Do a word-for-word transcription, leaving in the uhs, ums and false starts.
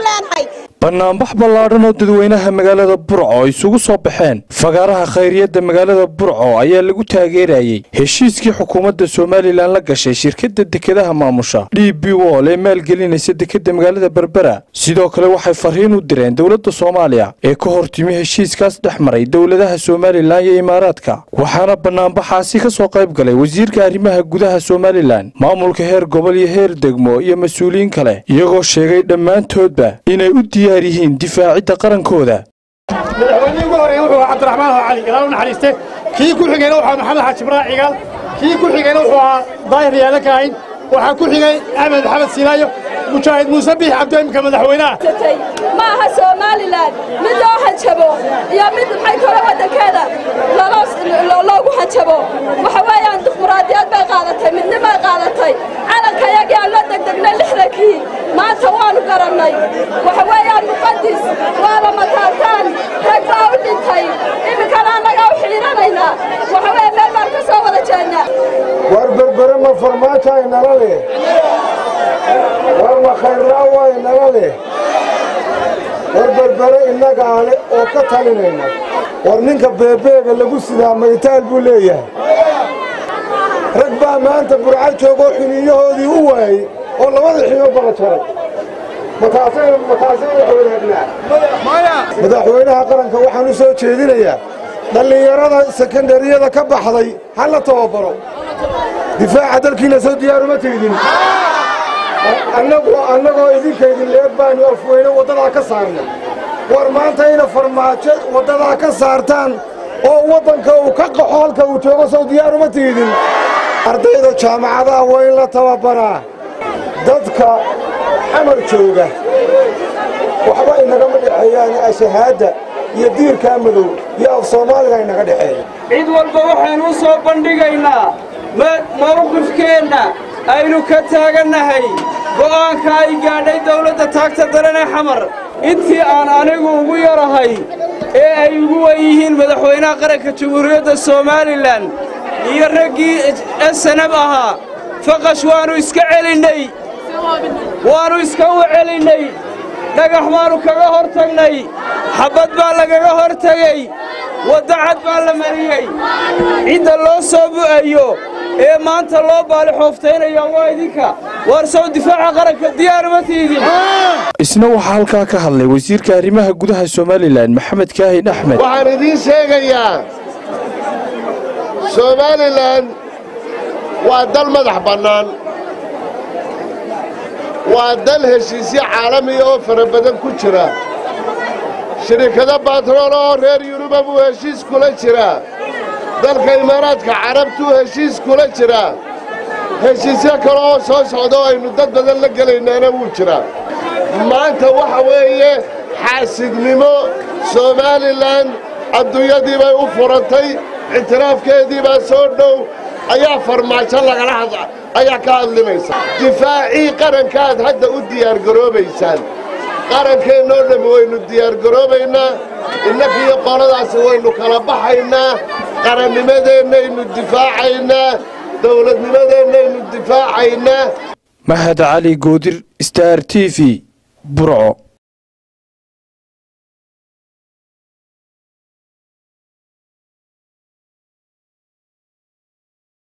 leenahay barnaamij ballaaran oo dadweynaha magaalada Burco isugu soo baxeen fagaaraha khayriyada magaalada Burco ayaa lagu taageerayay heshiiskii xukuumadda Soomaaliland la gashay shirkadda dekedaha maamusha D B World ee maalgelinaysa dekedda magaalada Berbera sidoo kale waxay fariin u direen dawladda Soomaaliya ee ka hortimi heshiiskaas dhexmaray dawladaha Soomaaliland iyo Imaaraadka waxaana barnaamijkaasi ka soo qayb galay wasiirka arrimaha gudaha Soomaaliland maamulka heer gobol iyo heer degmo iyo mas'uuliyiin kale iyagoo sheegay dhammaantoodba inay u diyaariyihiin difaacidda qarankooda madaxweynaha ugu horeeyay wuxuu Cabdi Raxmaan Cali Galaal naxariiste kii ku xigayna wuxuu Maxamed Xaaji Ibraahin Cigaal kii ku xigayna wuxuu Daahir Yaala Kaahin waxa ku xigay Ahmed Maxamed Silaayo mujaahid Muuse Biix Cabdi ka madaxweynaha ma aha Soomaaliland mid loo hajabo iyo mid maxay kala wadakeeda loogu hajabo waxa weeyaan dimuqraadiyad bay qaadatay midnimo qaadatay calanka yaga aan la degdegnay lixdankii maanta waanu garanay waxa weeyaan muqaddis waa la mataataan ragga u dhintay imikana anaga u xiiranayna waxa weeyaan meel baan ka soo wada jeednaa war berbere ma farmaajo ay nala leh war ma khayraa way nala leh war berbere innaga ale oo ka talinayna war ninka beebeega lagu sidaa maytaal buu leeyahay rag baa maanta Burco joogo xiniyahoodii u waayay oo labada xiniyo baqa jaray mataasay mataasay madaxweynaha qaranka waxaan u soo jeedinayaa dhalinyarada secondariyada ka baxday hal la tababaro difaaca dalkiina soo diyaar uma tiidin annagoo annagoo idinkeedin leeb baanu afweyne wadada ka saarnay war maanta ina farmaajo wadada ka saartaan oo wadanka uu ka qaxo halka uu joogo soo diyaar uma tiidin ardayda jaamacadaha waa in la tababaraa dadka xamar jooga waxba inaga madhaxayaan ashahaada iyo diirka madow iyo Soomaaliga inaga dhaxeeyo cid walba waxaan u soo bandhigaynaa mowqifkeena aynu ka taaganahay go'aanka ay gaadhay dawladda taagta daran ee xamar intii aan anigu ugu yarahay ee ay ugu weyihiin madaxweynaha qaranka jamhuuriyadda Soomaaliland iyo raggii sanab ahaa faqash waanu iska celinay waanu iska celinay dhagax waanu kaga hortagnay xabad baa lagaga hortagay wadacad baa la mariyay cidda loo soo bu'ayo ee maanta loo baali xoofteenaya waa idinka war soo difaaca qaranka diyaar ma tiidin isna waxa halka ka hadlay wasiirka arrimaha gudaha Soomaaliland Maxamed Kaahin Axmed waxaan idin sheegayaa Soomaaliland waa dal madax bannaan waa dal heshiisyo caalami oo farabadan ku jira shirkado batrool oo reer Yurub buu heshiis kula jira dalka Imaaraadka Carabtu heshiis kula jira heshiisyo kale oo soo socdo aynu dad badan la galeynana wuu jira maanta waxa weeye xaasidnimo Soomaaliland adduunyadii bay u furantay intiraafkeedii baa soo dhow ayaa farmaajo lagala hadla ayaa ka hadlimaysa difaaci qarankaad hadda u diyaar garoobaysaan qarankeena oo dhan waynu diyaar garoobaynaa innaga qoladaas waynu kala baxaynaa qarannimadeennaynu difaacaynaa dawladnimadeennaynu difaacaynaa Mahad Ali Goodir Star T V Burco.